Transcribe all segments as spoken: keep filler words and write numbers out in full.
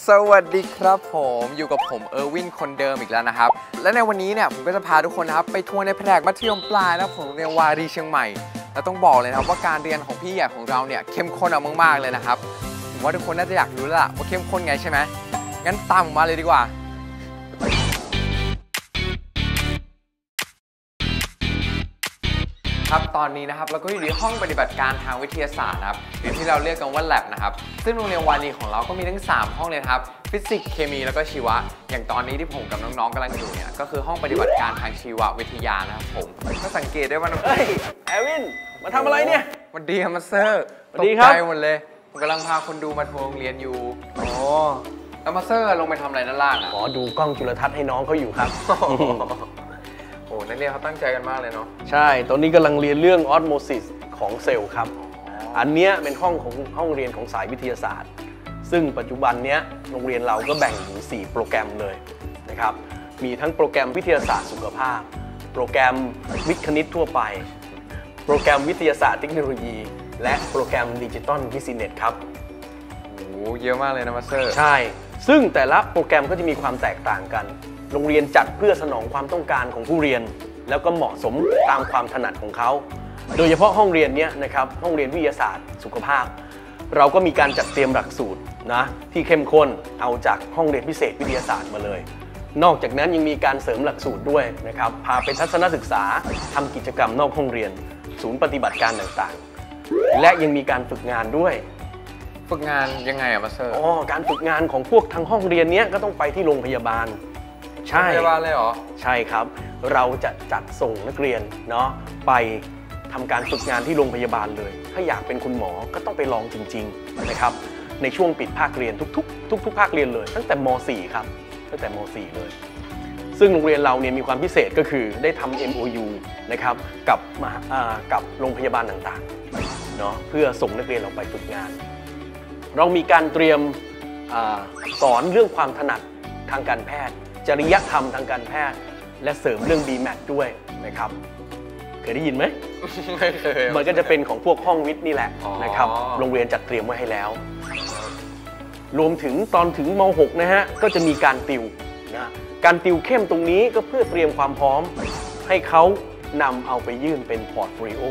สวัสดีครับผมอยู่กับผมเออร์วินคนเดิมอีกแล้วนะครับและในวันนี้เนี่ยผมก็จะพาทุกคนนะครับไปทัวร์ในแผนกมัธยมปลายนะผมเรียนวารีเชียงใหม่แล้วต้องบอกเลยนะครับว่าการเรียนของพี่ใหญ่ของเราเนี่ยเข้มข้นมากๆเลยนะครับผมว่าทุกคนน่าจะอยากรู้แล้วล่ะว่าเข้มข้นไงใช่ไหมงั้นตามผมมาเลยดีกว่าครับตอนนี้นะครับเราก็อยู่ในห้องปฏิบัติการทางวิทยาศาสตร์นะครับหรือที่เราเรียกกันว่า lab นะครับซึ่งโรงเรียนวารีของเราก็มีทั้งสามห้องเลยครับฟิสิกส์เคมีแล้วก็ชีวะอย่างตอนนี้ที่ผมกับน้องๆกำลังอยู่เนี่ยก็คือห้องปฏิบัติการทางชีววิทยานะครับผมก็สังเกตได้ว่าน้องเฮ้ยแอวินมาทำอะไรเนี่ยวันดีครับมาสเตอร์ตกใจหมดเลยผมกำลังพาคนดูมาทัวร์โรงเรียนอยู่อ๋อแล้วมาสเตอร์ลงไปทำอะไรด้านล่างอ่ะขอดูกล้องจุลทรรศน์ให้น้องเขาอยู่ครับโอ้นักเรียนเขาตั้งใจกันมากเลยเนาะใช่ตอนนี้กำลังเรียนเรื่องออสโมซิสของเซลล์ครับอันนี้เป็นห้องของห้องเรียนของสายวิทยาศาสตร์ซึ่งปัจจุบันนี้โรงเรียนเราก็แบ่งถึงสี่โปรแกรมเลยนะครับมีทั้งโปรแกรมวิทยาศาสตร์สุขภาพโปรแกรมวิทย์คณิตทั่วไปโปรแกรมวิทยาศาสตร์เทคโนโลยีและโปรแกรมดิจิตอลบิสเนสครับโอ้เยอะมากเลยนะมาสเตอร์ใช่ซึ่งแต่ละโปรแกรมก็จะมีความแตกต่างกันโรงเรียนจัดเพื่อสนองความต้องการของผู้เรียนแล้วก็เหมาะสมตามความถนัดของเขาโดยเฉพาะห้องเรียนนี้นะครับห้องเรียนวิทยาศาสตร์สุขภาพเราก็มีการจัดเตรียมหลักสูตรนะที่เข้มข้นเอาจากห้องเรียนพิเศษวิทยาศาสตร์มาเลยนอกจากนั้นยังมีการเสริมหลักสูตรด้วยนะครับพาไปทัศนศึกษาทำกิจกรรมนอกห้องเรียนศูนย์ปฏิบัติการต่างๆและยังมีการฝึกงานด้วยฝึกงานยังไงอะมาสเตอร์อ๋อการฝึกงานของพวกทางห้องเรียนนี้ก็ต้องไปที่โรงพยาบาลใช่โรงพยาบาลเลยเหรอใช่ครับเราจะจัดส่งนักเรียนเนาะไปทำการฝึกงานที่โรงพยาบาลเลยถ้าอยากเป็นคุณหมอก็ต้องไปลองจริงๆนะครับในช่วงปิดภาคเรียนทุกๆทุกๆภาคเรียนเลยตั้งแต่ม .สี่ ครับตั้งแต่ม .สี่ เลยซึ่งโรงเรียนเราเนี่ยมีความพิเศษก็คือได้ทำ เอ็ม โอ ยู นะครับกับมากับโรงพยาบาลต่างๆเนาะเพื่อส่งนักเรียนออกไปฝึกงานเรามีการเตรียมสอนเรื่องความถนัดทางการแพทย์จริยธรรมทางการแพทย์และเสริมเรื่อง บี แมท ด้วยนะครับเคยได้ยินไหมไม่เคยมันก็จะเป็นของพวกห้องวิทย์นี่แหละนะครับโรงเรียนจัดเตรียมไว้ให้แล้วรวมถึงตอนถึงม .หก นะฮะก็จะมีการติวนะการติวเข้มตรงนี้ก็เพื่อเตรียมความพร้อมให้เขานำเอาไปยื่นเป็นพอร์ตโฟลิโอ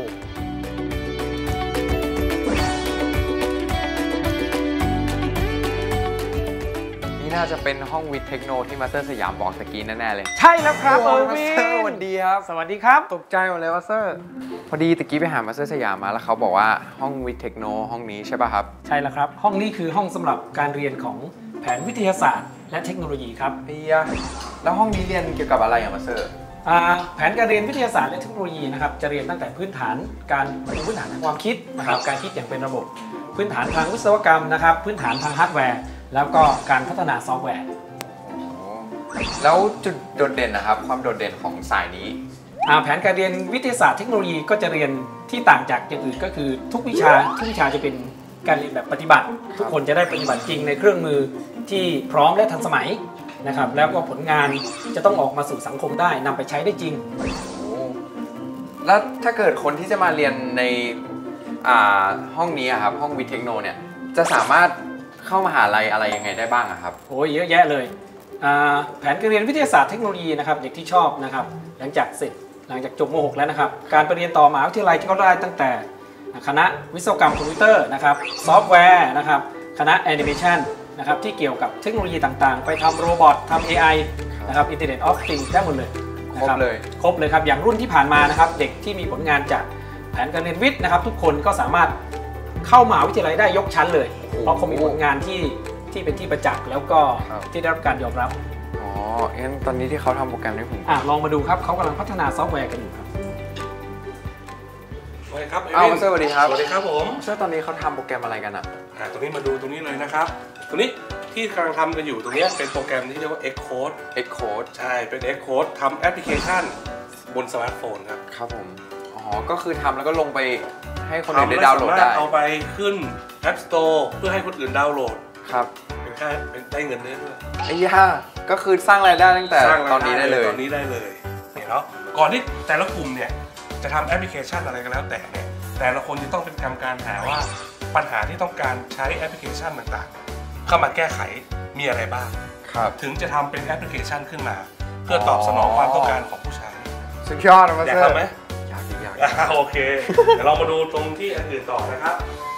น่าจะเป็นห้องวิทย์เทคโนที่มาสเตอร์สยามบอกตะกี้แน่ๆเลยใช่แล้วครับเออร์วินสวัสดีครับสวัสดีครับตกใจหมดเลยมาสเตอร์พอดีตะกี้ไปหามาสเตอร์สยามมาแล้วเขาบอกว่าห้องวิทย์เทคโนห้องนี้ใช่ป่ะครับใช่แล้วครับห้องนี้คือห้องสำหรับการเรียนของแผนวิทยาศาสตร์และเทคโนโลยีครับเฮียแล้วห้องนี้เรียนเกี่ยวกับอะไรอย่างมาสเตอร์แผนการเรียนวิทยาศาสตร์และเทคโนโลยีนะครับจะเรียนตั้งแต่พื้นฐานการพื้นฐานทางความคิดนะครับการคิดอย่างเป็นระบบพื้นฐานทางวิศวกรรมนะครับพื้นฐานทางฮาร์ดแวร์แล้วก็การพัฒนาซอฟต์แวร์แล้วจุดโดดเด่นนะครับความโดดเด่นของสายนี้แผนการเรียนวิทยาศาสตร์เทคโนโลยีก็จะเรียนที่ต่างจากอย่างอื่นก็คือทุกวิชาทุกวิชาจะเป็นการเรียนแบบปฏิบัติทุกคนจะได้ปฏิบัติจริงในเครื่องมือที่พร้อมและทันสมัยนะครับแล้วก็ผลงานจะต้องออกมาสู่สังคมได้นำไปใช้ได้จริงแล้วถ้าเกิดคนที่จะมาเรียนในห้องนี้ครับห้องวิทย์เทคโนเนี่ยจะสามารถเข้ามหาลัยอะไรยังไงได้บ้างครับโอ้ยเยอะแยะเลยแผนการเรียนวิทยาศาสตร์เทคโนโลยีนะครับเด็กที่ชอบนะครับหลังจากเสร็จหลังจากจบม .หก แล้วนะครับการไปเรียนต่อมหาวิทยาลัยก็ได้ตั้งแต่คณะวิศวกรรมคอมพิวเตอร์นะครับซอฟต์แวร์นะครับคณะแอนิเมชันนะครับที่เกี่ยวกับเทคโนโลยีต่างๆไปทำโรบอททำ เอ ไอ นะครับ Internet of Things ได้หมดเลยครบเลยครบเลยครับอย่างรุ่นที่ผ่านมานะครับเด็กที่มีผลงานจากแผนการเรียนวิทย์นะครับทุกคนก็สามารถเข้ามหาวิทยาลัยได้ยกชั้นเลยเพราะเขามีผลงานที่ที่เป็นที่ประจักษ์แล้วก็ที่ได้รับการยอมรับอ๋องั้นตอนนี้ที่เขาทำโปรแกรมนี้ผมอ่ะลองมาดูครับเขากำลังพัฒนาซอฟต์แวร์กันอยู่ครับสวัสดีครับอ้าวสวัสดีครับสวัสดีครับผมช่วยตอนนี้เขาทำโปรแกรมอะไรกันอ่ะอ่าตรงนี้มาดูตรงนี้เลยนะครับตรงนี้ที่กำลังทำกันอยู่ตรงนี้เป็นโปรแกรมที่เรียกว่า Xcode Xcode ใช่เป็น Xcode ทำแอปพลิเคชันบนสมาร์ทโฟนครับครับผมอ๋อก็คือทำแล้วก็ลงไปให้คนอื่นได้ดาวน์โหลดได้เอาไปขึ้น App Store เพื่อให้คนอื่นดาวน์โหลดครับเป็นค่าเป็นได้เงินได้ด้วยไอ้ย่าก็คือสร้างรายได้ตั้งแต่ตอนนี้ได้เลยตอนนี้ได้เลยเนี่ยแล้วก่อนที่แต่ละกลุ่มเนี่ยจะทำแอปพลิเคชันอะไรก็แล้วแต่เนี่ยแต่ละคนจะต้องเป็นทำการหาว่าปัญหาที่ต้องการใช้แอปพลิเคชันต่างๆเข้ามาแก้ไขมีอะไรบ้างครับถึงจะทำเป็นแอปพลิเคชันขึ้นมา เพื่อตอบสนองความต้องการของผู้ใช้สุดยอดนะมาอยากเซอร์ทำไหมอยากอยากอ่าโอเค เดี๋ยวเรามาดูตรงที่อันอื่นต่อนะครับ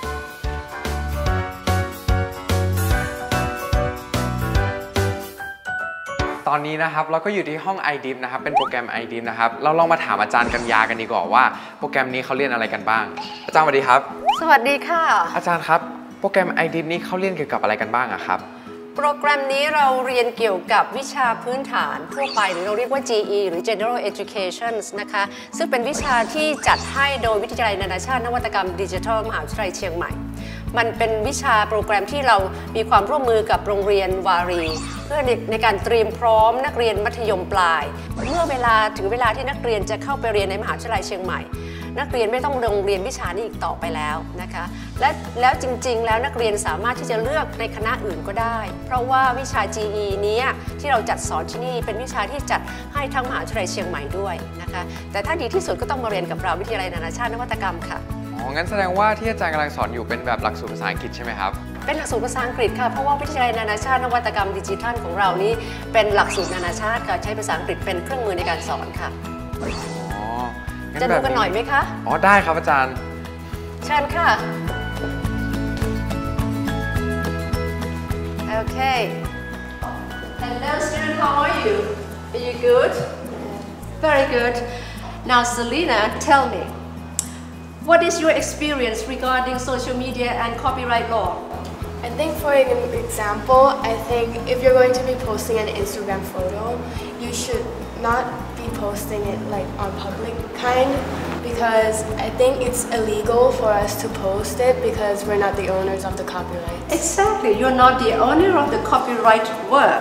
ตอนนี้นะครับเราก็อยู่ที่ห้อง ไอ ดิฟ นะครับเป็นโปรแกรม ไอ ดิฟ นะครับเราลองมาถามอาจารย์กัญญากันดีกว่าว่าโปรแกรมนี้เขาเรียนอะไรกันบ้างอาจารย์สวัสดีครับสวัสดีค่ะอาจารย์ครับโปรแกรม ไอ ดิฟ นี้เขาเรียนเกี่ยวกับอะไรกันบ้างอะครับโปรแกรมนี้เราเรียนเกี่ยวกับวิชาพื้นฐานทั่วไปหรือเราเรียกว่า จี อี หรือ General Education นะคะซึ่งเป็นวิชาที่จัดให้โดยวิทยาลัยนานาชาตินวัตกรรมดิจิทัลมหาวิทยาลัยเชียงใหม่มันเป็นวิชาโปรแกรมที่เรามีความร่วมมือกับโรงเรียนวารีเพื่อในการเตรียมพร้อมนักเรียนมัธยมปลายเมื่อเวลาถึงเวลาที่นักเรียนจะเข้าไปเรียนในมหาวิทยาลัยเชียงใหม่นักเรียนไม่ต้องลงเรียนวิชานี้อีกต่อไปแล้วนะคะและแล้วจริงๆแล้วนักเรียนสามารถที่จะเลือกในคณะอื่นก็ได้เพราะว่าวิชา จี อี นี้ที่เราจัดสอนที่นี่เป็นวิชาที่จัดให้ทั้งมหาวิทยาลัยเชียงใหม่ด้วยนะคะแต่ถ้าดีที่สุดก็ต้องมาเรียนกับเราวิทยาลัยนานาชาตินวัตกรรมค่ะอ๋องั้นแสดงว่าที่อาจารย์กำลังสอนอยู่เป็นแบบหลักสูตรภาษาอังกฤษใช่ไหมครับเป็นหลักสูตรภาษาอังกฤษค่ะเพราะว่าวิทยาลัยนานาชาตินวัตกรรมดิจิทัลของเรานี้เป็นหลักสูตรนานาชาติค่ะใช้ภาษาอังกฤษเป็นเครื่องมือในการสอนค่ะอ๋องั้จะดูกันหน่อยไหมคะอ๋อได้ครับอาจารย์เชิญค่ะโอเค Hello student how are you Are you good Very good Now Selena tell me What is your experience regarding social media and copyright law I think for an example, I think if you're going to be posting an Instagram photo, you should not be posting it like on public kind because I think it's illegal for us to post it because we're not the owners of the copyright. Exactly, you're not the owner of the copyright work.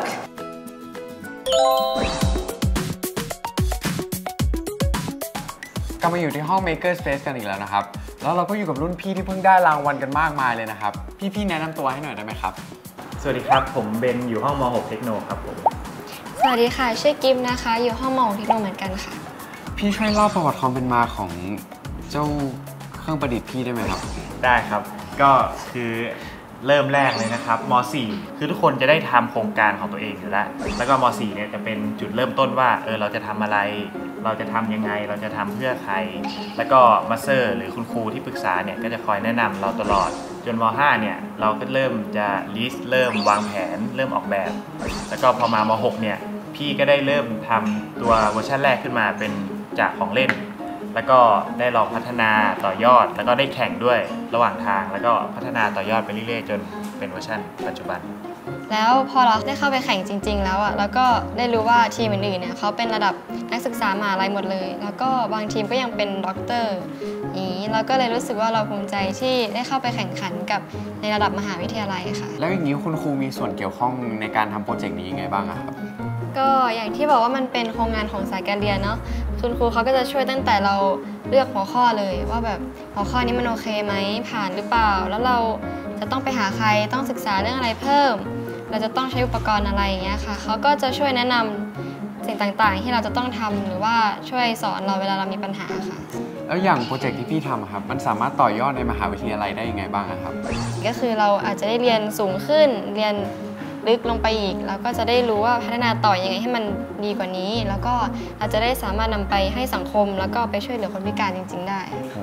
กลับมาอยู่ที่ห้อง Maker Space กันอีกแล้วนะครับแล้วเราก็อยู่กับรุ่นพี่ที่เพิ่งได้รางวัลกันมากมายเลยนะครับพี่ๆแนะนำตัวให้หน่อยได้ไหมครับสวัสดีครับผมเบนอยู่ห้องม หก เทคโนครับผมสวัสดีค่ะชื่อกิฟนะคะอยู่ห้องม หก เทคโนเหมือนกันค่ะพี่ช่วยเล่าประวัติความเป็นมาของเจ้าเครื่องประดิษฐ์พี่ได้ไหมครับได้ครับก็คือเริ่มแรกเลยนะครับม สี่ คือทุกคนจะได้ทำโครงการของตัวเองอยู่แล้วแล้วก็ม สี่ เนี่ยจะเป็นจุดเริ่มต้นว่าเออเราจะทำอะไรเราจะทำยังไงเราจะทำเพื่อใครแล้วก็มาสเตอร์หรือคุณครูที่ปรึกษาเนี่ยก็จะคอยแนะนำเราตลอดจนม ห้า เนี่ยเราก็เริ่มจะลิสต์เริ่มวางแผนเริ่มออกแบบแล้วก็พอมาม หก เนี่ยพี่ก็ได้เริ่มทำตัวเวอร์ชันแรกขึ้นมาเป็นจากของเล่นแล้วก็ได้ลองพัฒนาต่อยอดแล้วก็ได้แข่งด้วยระหว่างทางแล้วก็พัฒนาต่อยอดไปเรื่อยๆจนเป็นเวอร์ชันปัจจุบันแล้วพอเราได้เข้าไปแข่งจริงๆแล้วอ่ะแล้วก็ได้รู้ว่าทีมอื่นๆเนี่ยเขาเป็นระดับนักศึกษามหาลัยหมดเลยแล้วก็บางทีมก็ยังเป็นด็อกเตอร์อย่างนี้เราก็เลยรู้สึกว่าเราภูมิใจที่ได้เข้าไปแข่งขันกับในระดับมหาวิทยาลัยค่ะแล้วอย่างนี้คุณครูมีส่วนเกี่ยวข้องในการทำโปรเจกต์นี้ยังไงบ้างครับก็อย่างที่บอกว่ามันเป็นโครงงานของสายการเรียนเนาะคุณครูเขาก็จะช่วยตั้งแต่เราเลือกหัวข้อเลยว่าแบบหัวข้อนี้มันโอเคไหมผ่านหรือเปล่าแล้วเราจะต้องไปหาใครต้องศึกษาเรื่องอะไรเพิ่มเราจะต้องใช้อุปกรณ์อะไรอย่างเงี้ยค่ะเขาก็จะช่วยแนะนำสิ่งต่างๆที่เราจะต้องทำหรือว่าช่วยสอนเราเวลาเรามีปัญหาค่ะแล้วอย่างโปรเจกต์ที่พี่ทำครับมันสามารถต่อยอดในมหาวิทยาลัยได้ยังไงบ้างครับก็คือเราอาจจะได้เรียนสูงขึ้นเรียนลึกลงไปอีกแล้วก็จะได้รู้ว่าพัฒนาต่อยังไงให้มันดีกว่านี้แล้วก็อาจจะได้สามารถนำไปให้สังคมแล้วก็ไปช่วยเหลือคนพิการจริงๆได้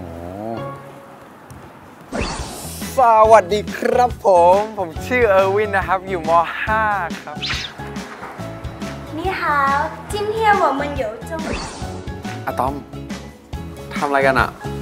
สวัสดีครับผมผมชื่อเออร์วินนะครับอยู่ม ห้า ครับ你好今天我们有中อะตอมทำอะไรกันอะ